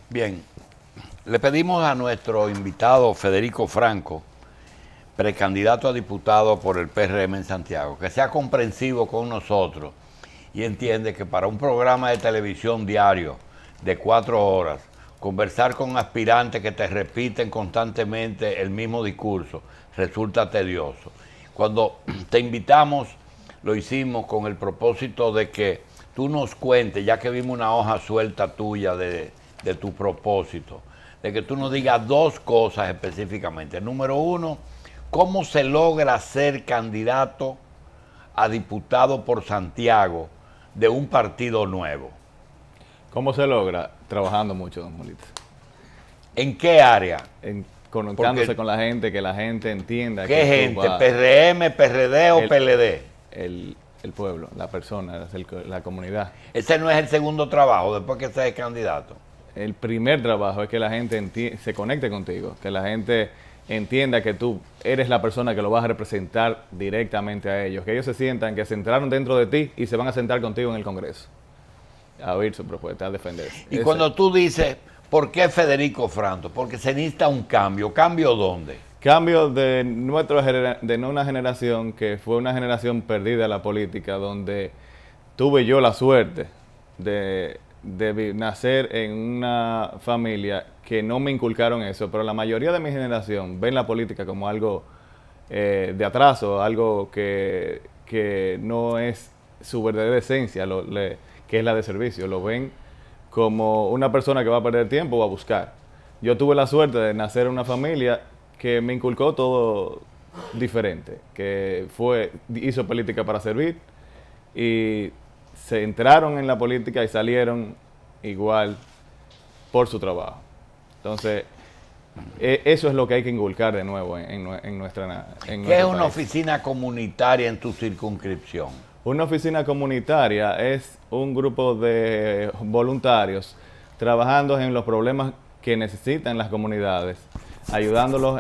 Bien, le pedimos a nuestro invitado Federico Franco, precandidato a diputado por el PRM en Santiago, que sea comprensivo con nosotros y entiende que para un programa de televisión diario de 4 horas, conversar con aspirantes que te repiten constantemente el mismo discurso resulta tedioso. Cuando te invitamos, lo hicimos con el propósito de que tú nos cuentes, ya que vimos una hoja suelta tuya de tu propósito, de que tú nos digas dos cosas específicamente. Número uno, ¿cómo se logra ser candidato a diputado por Santiago de un partido nuevo? ¿Cómo se logra? Trabajando mucho, don Molito. ¿En qué área? Conectándose con la gente, que la gente entienda. ¿Qué gente? ¿PRM, PRD o PLD? El pueblo, la persona, la comunidad. Ese no es el segundo trabajo después que seas candidato. El primer trabajo es que la gente se conecte contigo, que la gente entienda que tú eres la persona que lo vas a representar directamente a ellos, que ellos se sientan que se entraron dentro de ti y se van a sentar contigo en el Congreso a oír su propuesta, a defenderse. Y cuando tú dices, ¿por qué Federico Franco? Porque se necesita un cambio. ¿Cambio dónde? Cambio de una generación que fue una generación perdida en la política, donde tuve yo la suerte de nacer en una familia que no me inculcaron eso, pero la mayoría de mi generación ven la política como algo de atraso, algo que no es su verdadera esencia, que es la de servicio. Lo ven como una persona que va a perder tiempo o a buscar. Yo tuve la suerte de nacer en una familia que me inculcó todo diferente, que hizo política para servir y se entraron en la política y salieron igual por su trabajo. Entonces, eso es lo que hay que inculcar de nuevo en nuestra ¿Qué es una oficina comunitaria en tu circunscripción? Una oficina comunitaria es un grupo de voluntarios trabajando en los problemas que necesitan las comunidades, ayudándolos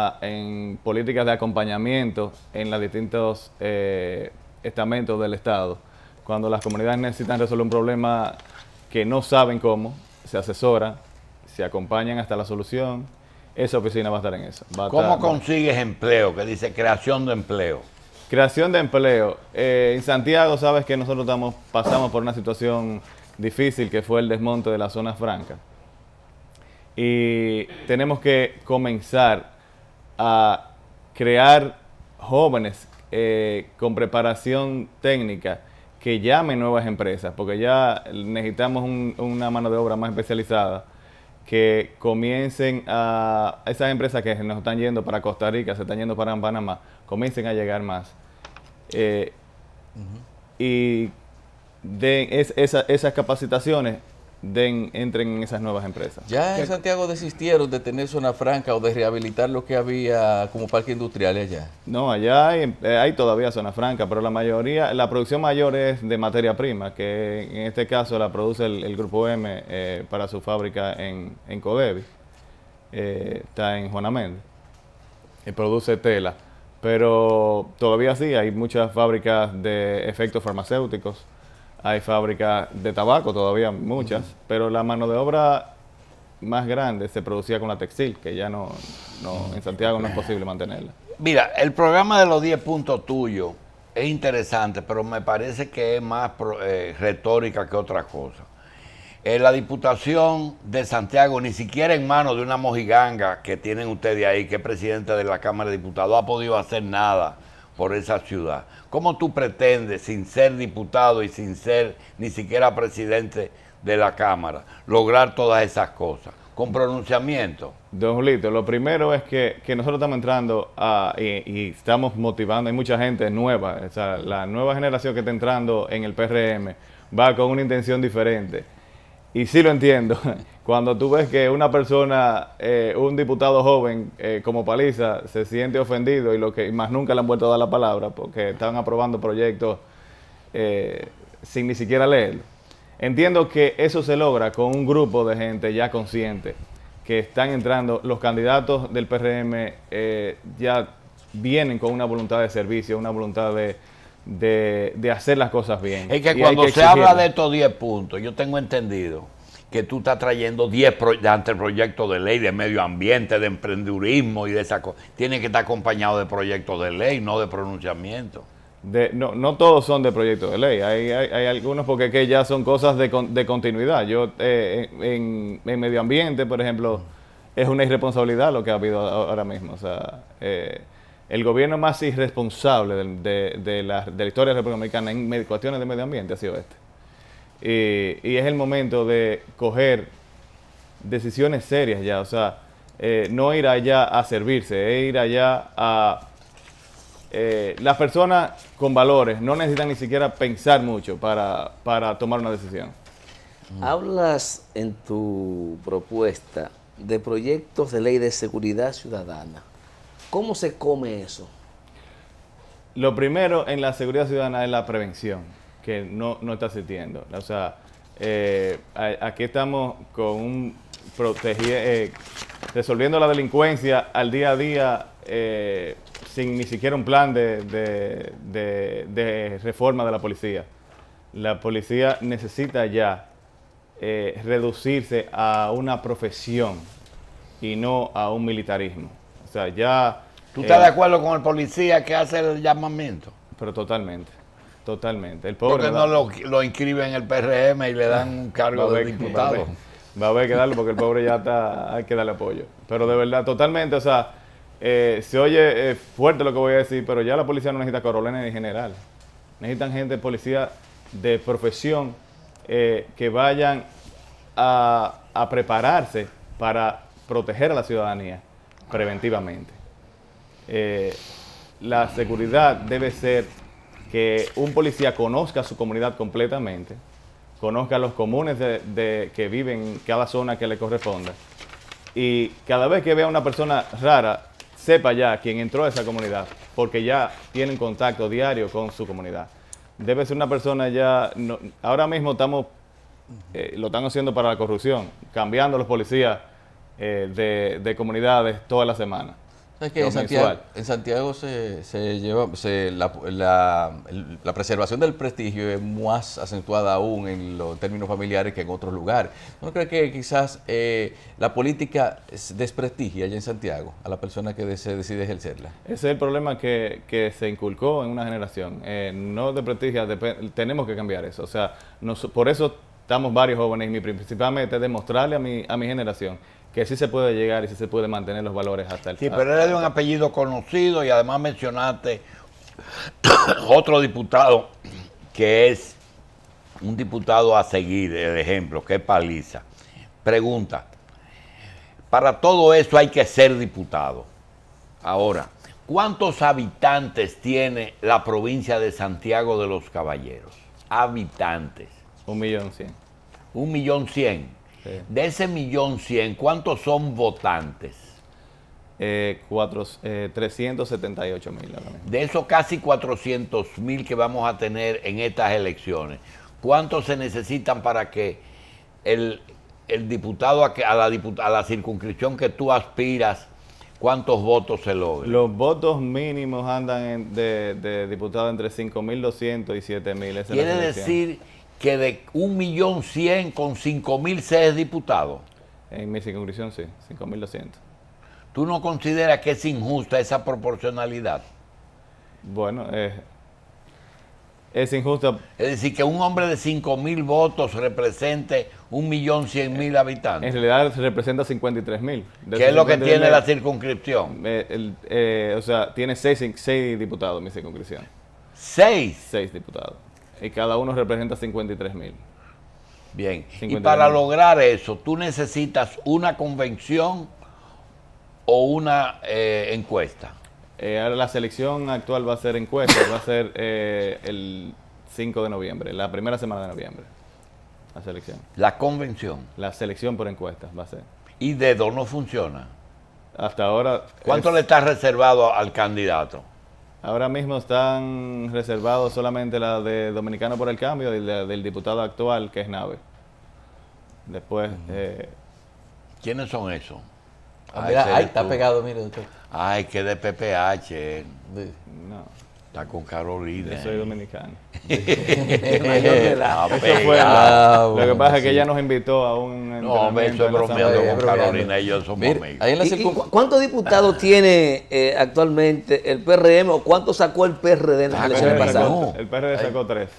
en políticas de acompañamiento en los distintos estamentos del Estado. Cuando las comunidades necesitan resolver un problema que no saben cómo, se asesoran, se acompañan hasta la solución. Esa oficina va a estar en eso. ¿Cómo consigues empleo? Que dice creación de empleo. Creación de empleo. En Santiago, sabes que nosotros pasamos por una situación difícil que fue el desmonte de la zona franca. Y tenemos que comenzar a crear jóvenes con preparación técnica que llamen nuevas empresas, porque ya necesitamos una mano de obra más especializada, que comiencen a esas empresas que nos están yendo para Costa Rica, se están yendo para Panamá, comiencen a llegar más. Y den esas capacitaciones, entren en esas nuevas empresas. Ya en Santiago desistieron de tener zona franca o de rehabilitar lo que había como parque industrial allá. No, allá hay todavía zona franca, pero la producción mayor es de materia prima, que en este caso la produce el Grupo M para su fábrica en Codevi, está en Juana Méndez, produce tela, pero todavía sí, hay muchas fábricas de efectos farmacéuticos, hay fábricas de tabaco todavía, muchas, pero la mano de obra más grande se producía con la textil, que ya no en Santiago no es posible mantenerla. Mira, el programa de los 10 puntos tuyo es interesante, pero me parece que es más retórica que otra cosa. La Diputación de Santiago, ni siquiera en manos de una mojiganga que tienen ustedes ahí, que es presidente de la Cámara de Diputados, ha podido hacer nada por esa ciudad. ¿Cómo tú pretendes, sin ser diputado y sin ser ni siquiera presidente de la Cámara, lograr todas esas cosas? ¿Con pronunciamiento? Don Julito, lo primero es que nosotros estamos entrando y estamos motivando, hay mucha gente nueva, o sea, la nueva generación que está entrando en el PRM va con una intención diferente. Y sí lo entiendo, cuando tú ves que una persona, un diputado joven como Paliza, se siente ofendido y más nunca le han vuelto a dar la palabra porque están aprobando proyectos sin ni siquiera leerlo. Entiendo que eso se logra con un grupo de gente ya consciente que están entrando. Los candidatos del PRM ya vienen con una voluntad de servicio, una voluntad de hacer las cosas bien. Es que cuando se habla de estos 10 puntos, yo tengo entendido que tú estás trayendo 10 anteproyectos de ley de medio ambiente, de emprendedurismo y de esa cosa. Tiene que estar acompañado de proyectos de ley, no de pronunciamiento. No todos son de proyectos de ley, hay algunos porque que ya son cosas de continuidad. Yo en medio ambiente, por ejemplo, es una irresponsabilidad lo que ha habido ahora mismo. O sea, el gobierno más irresponsable de la historia republicana en cuestiones de medio ambiente ha sido este. Y es el momento de coger decisiones serias ya, o sea, no ir allá a servirse, es ir allá a... las personas con valores no necesitan ni siquiera pensar mucho para tomar una decisión. Hablas en tu propuesta de proyectos de ley de seguridad ciudadana. ¿Cómo se come eso? Lo primero en la seguridad ciudadana es la prevención, que no está existiendo. O sea, aquí estamos con resolviendo la delincuencia al día a día sin ni siquiera un plan de reforma de la policía. La policía necesita ya reducirse a una profesión y no a un militarismo. O sea, ya... ¿Tú estás de acuerdo con el policía que hace el llamamiento? Pero totalmente, totalmente. El pobre porque no lo inscribe en el PRM y le dan un cargo de diputado. Va a haber que darlo porque el pobre ya está, hay que darle apoyo. Pero de verdad, totalmente, o sea, se oye fuerte lo que voy a decir, pero ya la policía no necesita coroneles ni general. Necesitan gente, policía de profesión, que vayan a prepararse para proteger a la ciudadanía preventivamente. La seguridad debe ser que un policía conozca su comunidad completamente, conozca los comunes que viven en cada zona que le corresponda, y cada vez que vea a una persona rara, sepa ya quién entró a esa comunidad, porque ya tienen contacto diario con su comunidad. Debe ser una persona ya... ahora mismo lo están haciendo para la corrupción, cambiando los policías de comunidades toda la semana. Es que en Santiago se lleva la preservación del prestigio es más acentuada aún en los términos familiares que en otros lugares. ¿No cree que quizás la política desprestigia allá en Santiago a la persona que se decide ejercerla? Ese es el problema que se inculcó en una generación. No desprestigia, tenemos que cambiar eso. O sea, por eso estamos varios jóvenes y mi principal meta es demostrarle a mi generación que sí se puede llegar y sí se puede mantener los valores hasta el final. Sí, pero eres de un apellido conocido y además mencionaste otro diputado que es un diputado a seguir, el ejemplo, que es Paliza. Pregunta, para todo eso hay que ser diputado. Ahora, ¿cuántos habitantes tiene la provincia de Santiago de los Caballeros? Habitantes. 1.100.000. 1.100.000. Sí. De ese 1.100.000, ¿cuántos son votantes? 378.000. De esos casi 400.000 que vamos a tener en estas elecciones, ¿cuántos se necesitan para que el diputado a la circunscripción que tú aspiras, cuántos votos se logren? Los votos mínimos andan de diputado entre 5.200 y 7.000. Quiere decir que de 1.100.000 con 5.000 se es diputado. En mi circunscripción sí, 5.200. ¿Tú no consideras que es injusta esa proporcionalidad? Bueno, es injusta. Es decir, que un hombre de 5.000 votos represente 1.100.000 habitantes. En realidad representa 53.000. ¿Qué es lo que tiene la circunscripción? O sea, tiene 6 diputados mi circunscripción. ¿6? 6 diputados. Y cada uno representa 53.000. Bien. Y para lograr eso, ¿tú necesitas una convención o una encuesta? Ahora la selección actual va a ser encuesta, va a ser el 5 de noviembre, la primera semana de noviembre. La selección. La convención. La selección por encuestas va a ser. ¿Y dedo no funciona? Hasta ahora... ¿Cuánto le está reservado al candidato? Ahora mismo están reservados solamente la de Dominicano por el Cambio y la del diputado actual, que es Nave. Después... ¿Quiénes son esos? Mira, ahí está pegado, mire, doctor. Ay, que de PPH. No. Está con Carolina. Yo soy dominicano. Mayor de edad. Eso fue lo que pasa es que ella nos invitó a un No, hombre, eso es bromeando con Carolina y yo somos amigos. Ahí en la ¿Cuántos diputados tiene actualmente el PRM o cuántos sacó el PRD en las elecciones pasadas? El PRD sacó 3.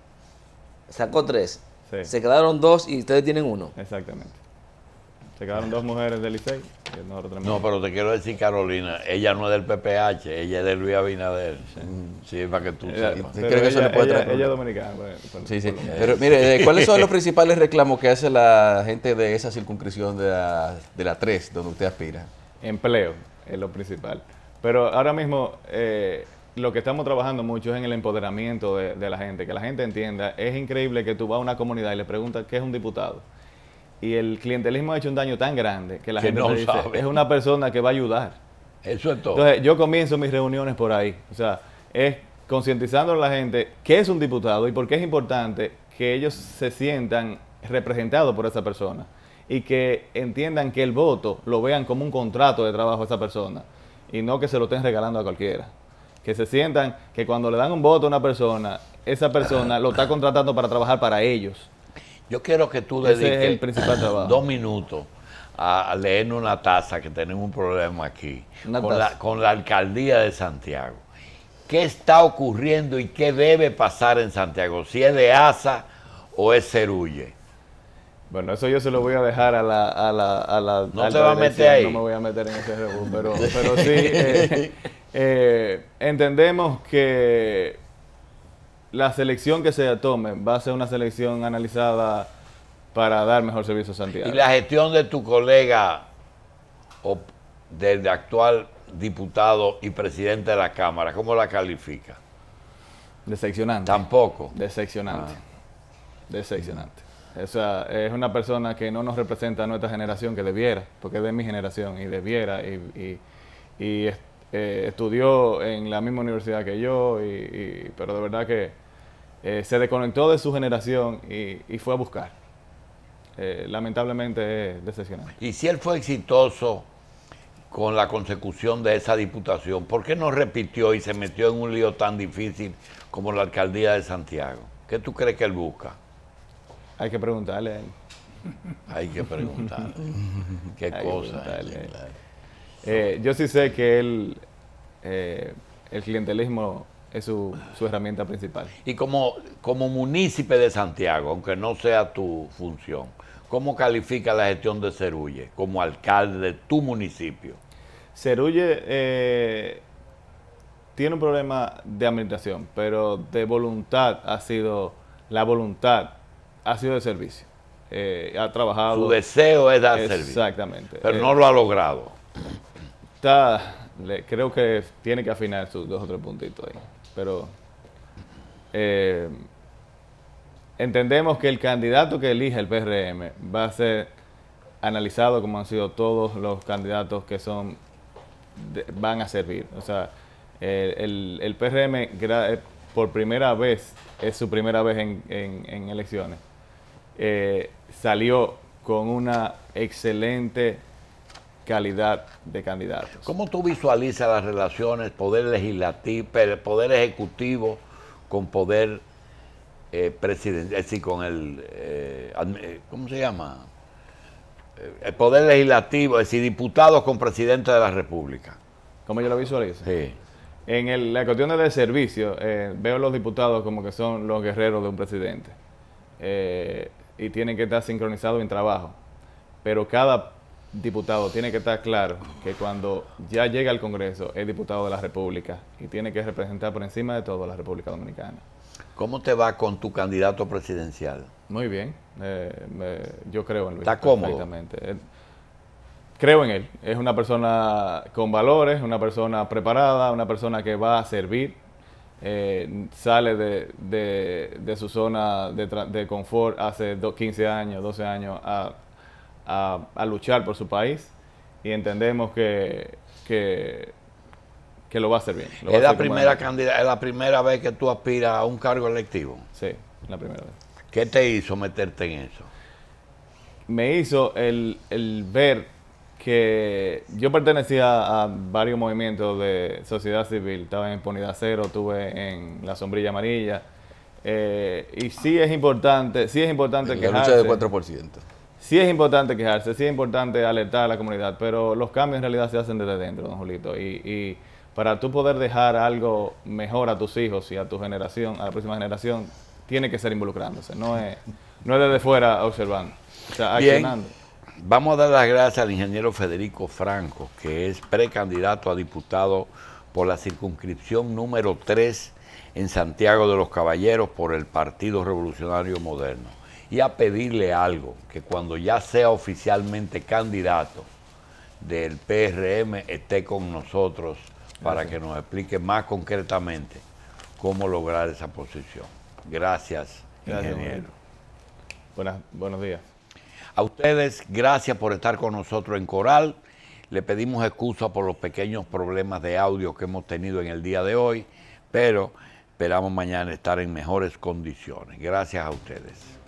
Sacó 3. Sí. Se quedaron 2 y ustedes tienen 1. Exactamente. Se quedaron 2 mujeres del Licey y nosotros 3 No, pero te quiero decir, Carolina, ella no es del PPH, ella es de Luis Abinader. Sí, para que tú sepas. Creo que eso le puede traer ella es dominicana. Sí, sí. Pero mire, ¿cuáles son los principales reclamos que hace la gente de esa circunscripción de la 3, donde usted aspira? Empleo es lo principal. Pero ahora mismo lo que estamos trabajando mucho es en el empoderamiento de la gente, que la gente entienda. Es increíble que tú vas a una comunidad y le preguntas qué es un diputado. Y el clientelismo ha hecho un daño tan grande que la gente no te dice, sabe. es una persona que va a ayudar. Eso es todo. Entonces, yo comienzo mis reuniones por ahí. O sea, es concientizando a la gente qué es un diputado y por qué es importante que ellos se sientan representados por esa persona y que entiendan que el voto lo vean como un contrato de trabajo a esa persona y no que se lo estén regalando a cualquiera. Que se sientan que cuando le dan un voto a una persona, esa persona lo está contratando para trabajar para ellos. Yo quiero que tú Ese dediques es el principal trabajo. 2 minutos a leernos una taza, que tenemos un problema aquí, Una taza. con la alcaldía de Santiago. ¿Qué está ocurriendo y qué debe pasar en Santiago? ¿Si es de ASA o es Cerulle? Bueno, eso yo se lo voy a dejar a la ¿No alta te vas a meter dirección. ahí? No me voy a meter en ese rebú, pero sí entendemos que la selección que se tome va a ser una selección analizada para dar mejor servicio a Santiago. Y la gestión de tu colega, o del actual diputado y presidente de la Cámara, ¿cómo la califica? Decepcionante. Tampoco. Decepcionante. Decepcionante. O sea, es una persona que no nos representa a nuestra generación, que debiera, porque es de mi generación, y debiera, y estudió en la misma universidad que yo, pero de verdad que se desconectó de su generación y fue a buscar. Lamentablemente es decepcionante. Y si él fue exitoso con la consecución de esa diputación, ¿por qué no repitió y se metió en un lío tan difícil como la alcaldía de Santiago? ¿Qué tú crees que él busca? Hay que preguntarle a él. Hay que preguntar. ¿Qué Hay que cosa? preguntarle a él. Yo sí sé que él, el clientelismo es su herramienta principal. Y como munícipe de Santiago, aunque no sea tu función, ¿cómo califica la gestión de Cerulle como alcalde de tu municipio? Cerulle tiene un problema de administración, pero de voluntad la voluntad ha sido de servicio. Ha trabajado. Su deseo es dar servicio. Exactamente. Pero no lo ha logrado. Creo que tiene que afinar sus 2 o 3 puntitos ahí. Pero entendemos que el candidato que elige el PRM va a ser analizado como han sido todos los candidatos que van a servir. O sea, el PRM por primera vez, es su primera vez en elecciones, salió con una excelente calidad de candidatos. ¿Cómo tú visualizas las relaciones poder legislativo, poder ejecutivo con poder presidencial, es decir, con ¿cómo se llama? El poder legislativo, es decir, diputados con presidente de la República. ¿Cómo yo lo visualizo? Sí. En la cuestión de servicio, veo los diputados como que son los guerreros de un presidente. Y tienen que estar sincronizados en trabajo. Pero cada diputado tiene que estar claro que cuando ya llega al Congreso es diputado de la República y tiene que representar por encima de todo a la República Dominicana. ¿Cómo te va con tu candidato presidencial? Muy bien. Yo creo en Luis. ¿Está cómodo? Perfectamente. Creo en él. Es una persona con valores, una persona preparada, una persona que va a servir. Sale de su zona de confort hace 15 años, 12 años a luchar por su país y entendemos que lo va a hacer bien. ¿Es la primera vez que tú aspiras a un cargo electivo? Sí, la primera vez. ¿Qué te hizo meterte en eso? Me hizo el ver que yo pertenecía a varios movimientos de sociedad civil. Estaba en Impunidad Cero, estuve en la Sombrilla Amarilla. Y sí es importante quejarse. La lucha del 4%. Sí es importante quejarse, sí es importante alertar a la comunidad, pero los cambios en realidad se hacen desde dentro, don Julito. Y para tú poder dejar algo mejor a tus hijos y a tu generación, a la próxima generación, tiene que ser involucrándose, no es desde fuera observando, o sea, accionando. Vamos a dar las gracias al ingeniero Federico Franco, que es precandidato a diputado por la circunscripción número 3 en Santiago de los Caballeros por el Partido Revolucionario Moderno. Y a pedirle algo, que cuando ya sea oficialmente candidato del PRM esté con nosotros para que nos explique más concretamente cómo lograr esa posición. Gracias, ingeniero. Buenos días. A ustedes, gracias por estar con nosotros en Coral. Le pedimos excusa por los pequeños problemas de audio que hemos tenido en el día de hoy, pero esperamos mañana estar en mejores condiciones. Gracias a ustedes.